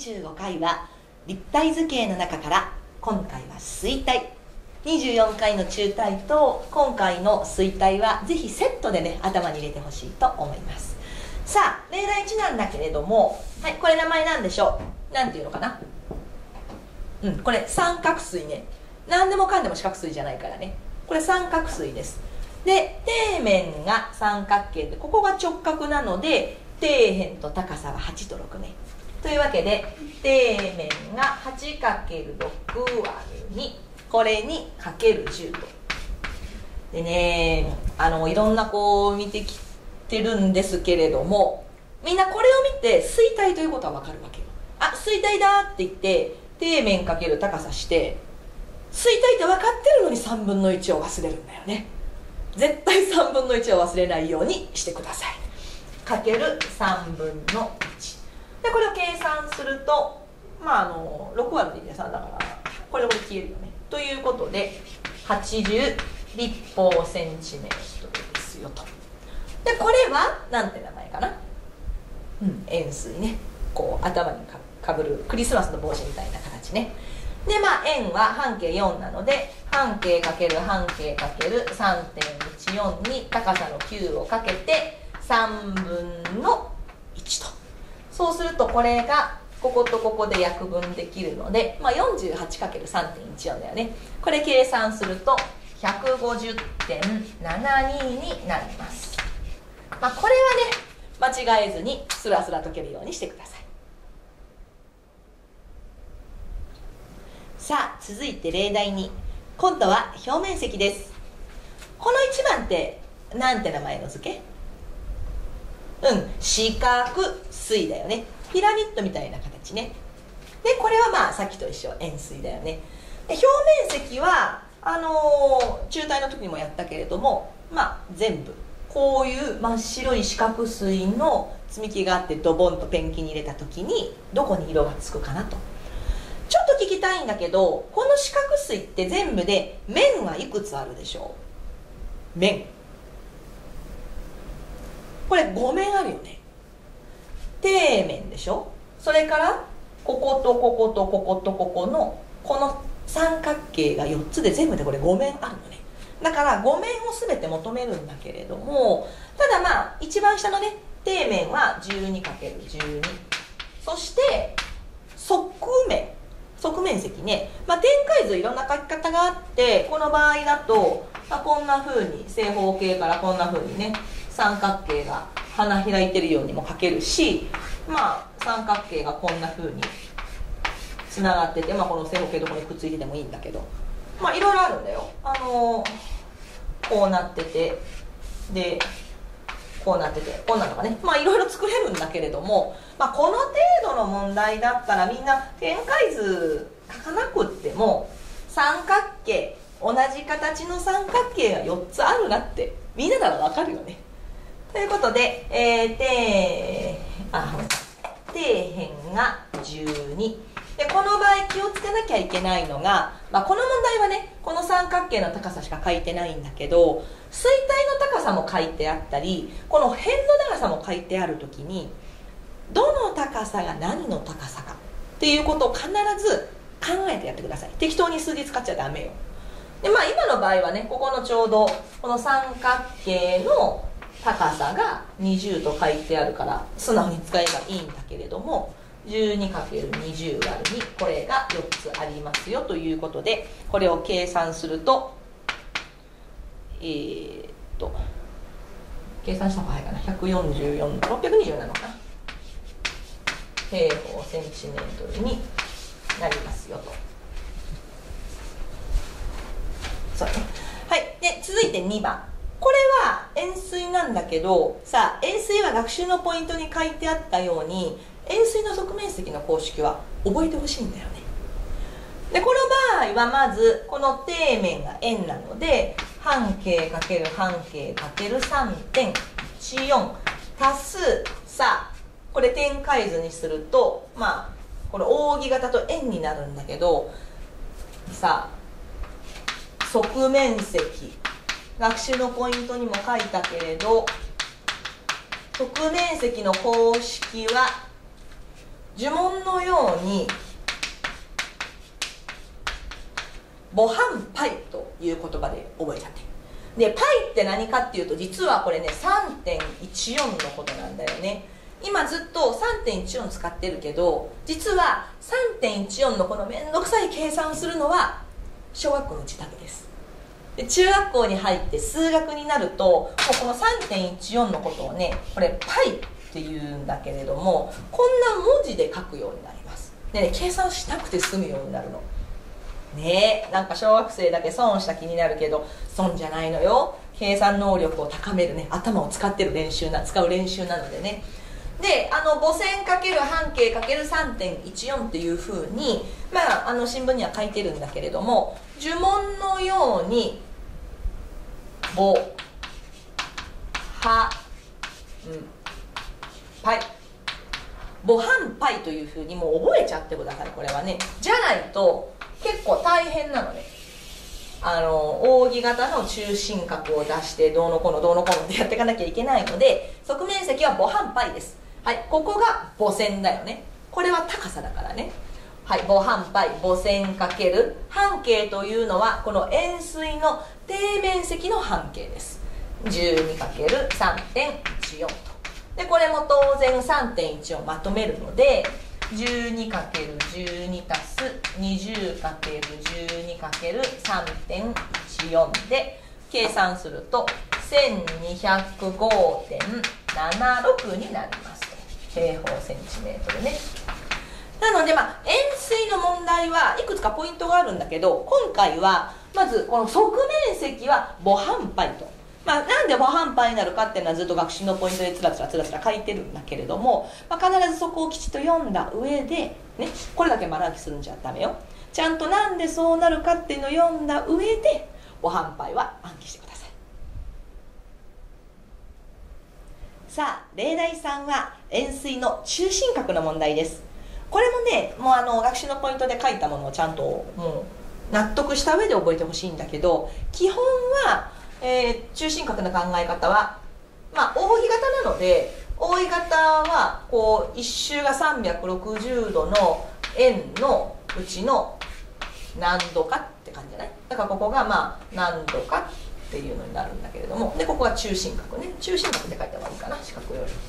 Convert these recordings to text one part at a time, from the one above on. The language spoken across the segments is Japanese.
25回は立体図形の中から今回は錐体、24回の中体と今回の錐体はぜひセットでね頭に入れてほしいと思います。さあ例題1なんだけれども、はい、これ名前なんでしょう。なんていうのかな。これ三角錐ね。何でもかんでも四角錐じゃないからね。これ三角錐です。で底面が三角形でここが直角なので底辺と高さは8と6ね。というわけで底面が 8×6 割る2、これにかける10と。でねいろんなこう見てきてるんですけれども、みんなこれを見て錐体ということは分かるわけよ。あ、錐体だって言って底面かける高さして錐体って分かってるのに3分の1を忘れるんだよね。絶対3分の1を忘れないようにしてください。かける3分の1で、これを計算すると6割で3だからこれ消えるよね。ということで80立方センチメートルですよと。でこれはなんて名前かな。円錐ね。こう頭にかぶるクリスマスの帽子みたいな形ね。で円は半径4なので半径かける半径かける 3.14 に高さの9をかけて3分の1と。そうするとこれがこことここで約分できるので、48×3.14 だよね。これ計算すると 150.72 になります。これはね間違えずにスラスラ解けるようにしてください。さあ続いて例題2、今度は表面積です。この1番ってなんて名前の付け？四角錐だよね。ピラミッドみたいな形ね。でこれはさっきと一緒、円錐だよね。で表面積は中体の時にもやったけれども、全部こういう真っ白い四角錐の積み木があってドボンとペンキに入れた時にどこに色がつくかなと。ちょっと聞きたいんだけど、この四角錐って全部で面はいくつあるでしょう？面これ5面あるよね。底面でしょ。それからこことこことこことここのこの三角形が4つで全部でこれ5面あるのね。だから5面を全て求めるんだけれども、ただ一番下のね底面は 12×12、 そして側面積ね、展開図いろんな書き方があって、この場合だと、こんな風に正方形からこんな風にね三角形が花開いてるようにも書けるし、三角形がこんな風につながってて、この正方形どこにくっついててもいいんだけど、いろいろあるんだよ。こうなってて、でこうなってて、こんなのがねいろいろ作れるんだけれども、この程度の問題だったらみんな展開図書かなくっても三角形、同じ形の三角形が4つあるなってみんなならわかるよね。ということで、底辺が12で、この場合気をつけなきゃいけないのが、この問題はねこの三角形の高さしか書いてないんだけど、錐体の高さも書いてあったり、この辺の長さも書いてあるときにどの高さが何の高さかっていうことを必ず考えてやってください。適当に数字使っちゃダメよ。で今の場合はねここのちょうどこの三角形の高さが20と書いてあるから素直に使えばいいんだけれども、 12×20 割る2、これが4つありますよということで、これを計算すると計算した方が早いかな。144、620なのかな、平方センチメートルになりますよと。そうね。はい。で続いて2番、これは円錐なんだけど円錐は学習のポイントに書いてあったように円錐の側面積の公式は覚えてほしいんだよね。でこの場合はまずこの底面が円なので半径かける半径かける 3.14 足すこれ展開図にするとこれ扇形と円になるんだけど側面積、学習のポイントにも書いたけれど側面積の公式は呪文のように母半パイという言葉で覚えちゃって。でパイって何かっていうと、実はこれね 3.14 のことなんだよね。今ずっと 3.14 使ってるけど、実は 3.14 のこのめんどくさい計算をするのは小学校の自宅です。で中学校に入って数学になると、もうこの 3.14 のことをね、これパイっていうんだけれども、こんな文字で書くようになります。でね、計算しなくて済むようになるのね。え、なんか小学生だけ損した気になるけど、損じゃないのよ。計算能力を高めるね、頭を使う練習なのでね。で母線×半径 ×3.14 っていうふうに、新聞には書いてるんだけれども、呪文のように母半パイ、母半パイというふうにもう覚えちゃってください。これはね、じゃないと結構大変なのね。扇形の中心角を出してどうのこうのどうのこうのってやっていかなきゃいけないので、側面積は母半パイです。はい、ここが母線だよね。これは高さだからね。はい、母半パイ、母線×半径というのはこの円錐の底面積の半径です。 12×3.14 と。でこれも当然 3.1 をまとめるので、 12×12 足す 20×12×3.14 で計算すると 1205.76 になりますと。平方センチメートルね。なので円錐の問題はいくつかポイントがあるんだけど、今回はまずこの側面積は母半パイと、なんで母半パイになるかっていうのはずっと学習のポイントでつらつら書いてるんだけれども、必ずそこをきちっと読んだ上で、ね、これだけ丸暗記するんじゃダメよ。ちゃんとなんでそうなるかっていうのを読んだ上で母半パイは暗記してください。さあ例題3は円錐の中心角の問題です。これもね、もう学習のポイントで書いたものをちゃんともう納得した上で覚えてほしいんだけど、基本は中心角の考え方は、扇形なので、扇形はこう一周が360度の円のうちの何度かって感じじゃない？だからここが何度かっていうのになるんだけれども、でここが中心角ね。中心角で書いた方がいいかな、四角より。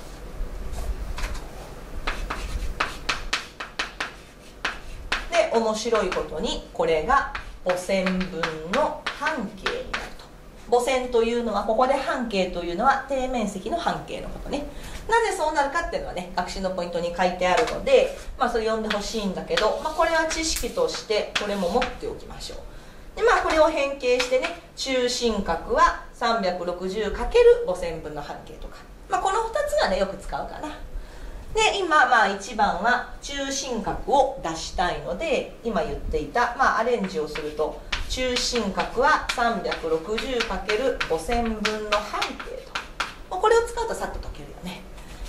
で面白いことにこれが母線分の半径になると。母線というのは、ここで半径というのは底面積の半径のことね。なぜそうなるかっていうのはね、学習のポイントに書いてあるので、それ読んでほしいんだけど、これは知識としてこれも持っておきましょう。でこれを変形してね、中心角は 360× 母線分の半径とか、この2つがねよく使うかな。で今1番は中心角を出したいので、今言っていた、アレンジをすると、中心角は 360× 母線分の半径と、これを使うとさっと解けるよね。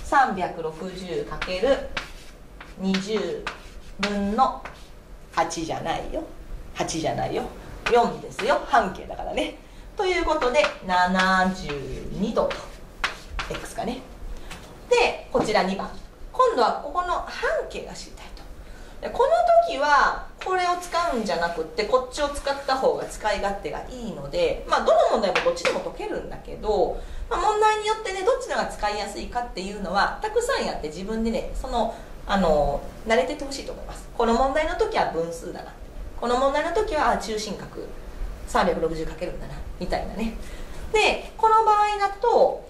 360×20 分の8じゃないよ、8じゃないよ、4ですよ、半径だからね。ということで72度と x かね。でこちら2番、今度はここの半径が知りたいと。でこの時はこれを使うんじゃなくって、こっちを使った方が使い勝手がいいので、どの問題もどっちでも解けるんだけど、問題によってねどっちのが使いやすいかっていうのはたくさんやって、自分でね慣れてってほしいと思います。この問題の時は分数だな、この問題の時は中心角 360× かけるんだなみたいなね。でこの場合だと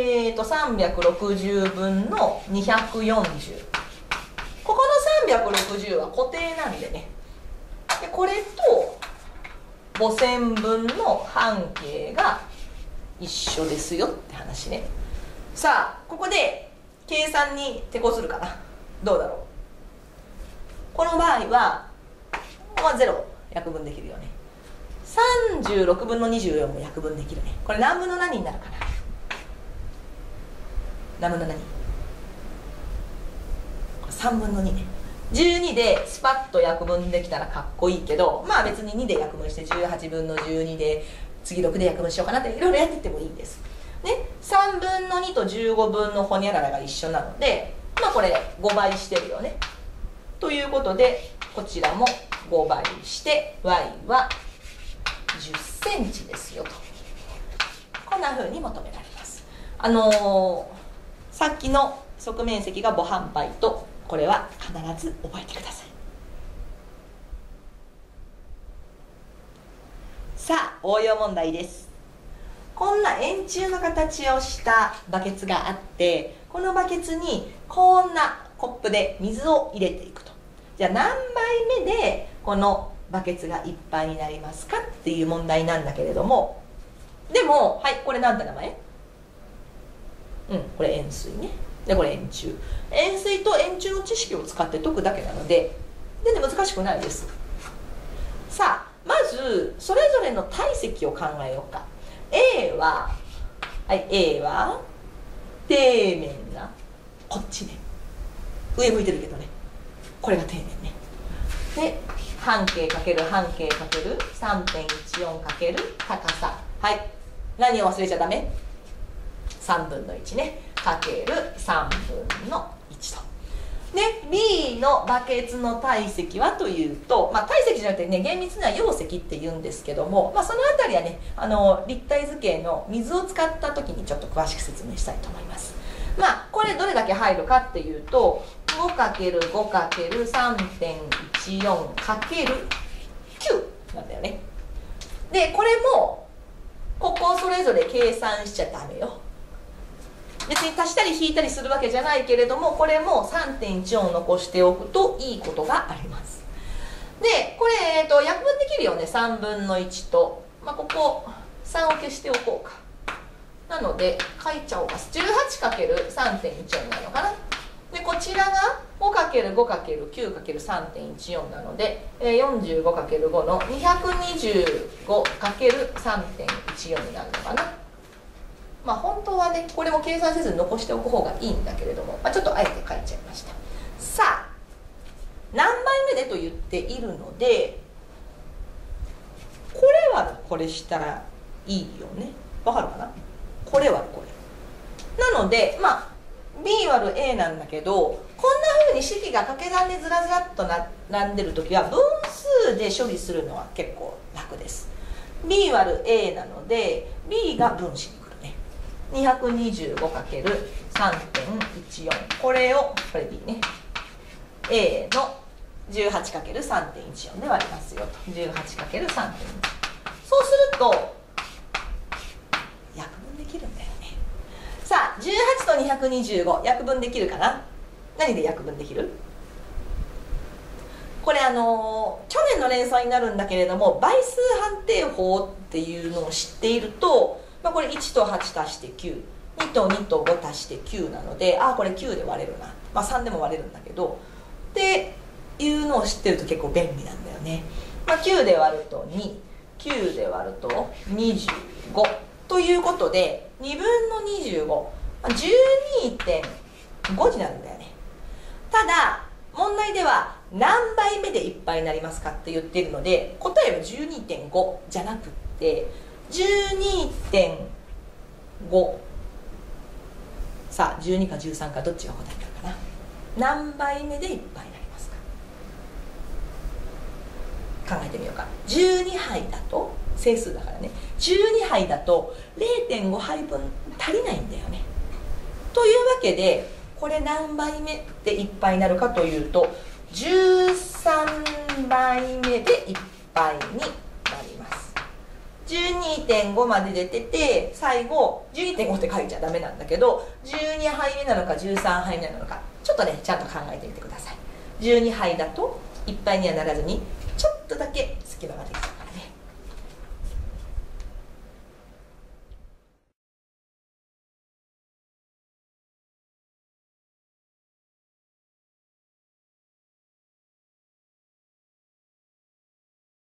360分の240、ここの360は固定なんでね、でこれと母線分の半径が一緒ですよって話ね。さあここで計算に手こずるかな、どうだろう。この場合は0約分できるよね。36分の24も約分できるね。これ何分の何になるかな。何分の何？ 3 分の2ね。12でスパッと約分できたらかっこいいけど、別に2で約分して18分の12で次6で約分しようかなっていろいろやっていってもいいんですね。3分の2と15分のホニャララが一緒なので、 まあこれ5倍してるよね。ということでこちらも5倍して y は10センチですよと、こんな風に求められます。さっきの側面積が5半倍と、これは必ず覚えてください。さあ応用問題です。こんな円柱の形をしたバケツがあって、このバケツにこんなコップで水を入れていくと。じゃあ何杯目でこのバケツがいっぱいになりますかっていう問題なんだけれども、でもはい、これ何て名前？これ円錐ね。でこれ円柱。円錐と円柱の知識を使って解くだけなので全然難しくないです。さあまずそれぞれの体積を考えようか。A はA は底面がこっちね、上向いてるけどね、これが底面ね。で半径かける半径かける 3.14 かける高さ、はい何を忘れちゃダメ、3分の1ね、かける3分の1と。で B のバケツの体積はというと、体積じゃなくてね、厳密には容積って言うんですけども、そのあたりはね立体図形の水を使った時にちょっと詳しく説明したいと思います。これどれだけ入るかっていうと 5×5×3.14×9 なんだよね。でこれもここそれぞれ計算しちゃダメよ。別に足したり引いたりするわけじゃないけれども、これも 3.14 残しておくといいことがあります。でこれ、約分できるよね。3分の1と、ここ3を消しておこうか。なので書いちゃおうか。 18×3.14 なのかな。でこちらが 5×5×9×3.14 なので 45×5 の 225×3.14 になるのかな。本当はねこれも計算せずに残しておく方がいいんだけれども、ちょっとあえて書いちゃいました。さあ何倍目でと言っているので、これ割るこれしたらいいよね。わかるかな。これ割るこれなのでB 割る A なんだけど、こんな風に式が掛け算でずらずらっと並んでる時は分数で処理するのは結構楽です。 B 割る A なので B が分子に来るね。 225×3.14、 これでいいね。 A の 18×3.14 で割りますよと。 18×3.14、 そうすると約分できるんだよね。さあ18と225約分できるかな。何で約分できる？これ去年の連想になるんだけれども、倍数判定法っていうのを知っていると、これ1と8足して9、2と2と5足して9なので、これ9で割れるな、3でも割れるんだけどっていうのを知ってると結構便利なんだよね。9で割ると2、9で割ると25ということで2分の25、12.5 になるんだよね。ただ問題では何倍目でいっぱいになりますかって言っているので、答えは 12.5 じゃなくって 12.5。 さあ12か13かどっちが答えになるかな。何倍目でいっぱいになりますか、考えてみようか。12杯だと、整数だからね、12杯だと 0.5 杯分足りないんだよね。というわけでこれ何倍目でいっぱいになるかというと13倍目でいっぱいになります。 12.5 まで出てて、最後 12.5 って書いちゃダメなんだけど、12杯目なのか13杯目なのかちょっとねちゃんと考えてみてください。12杯だといっぱいにはならずにちょっとだ